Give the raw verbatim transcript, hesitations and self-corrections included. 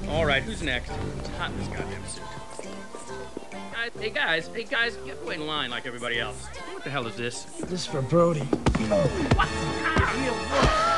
All right, who's next? It's hot in this goddamn suit. Guys, hey guys, hey guys, get wait in line like everybody else. What the hell is this? This is for Brody. What? Ah,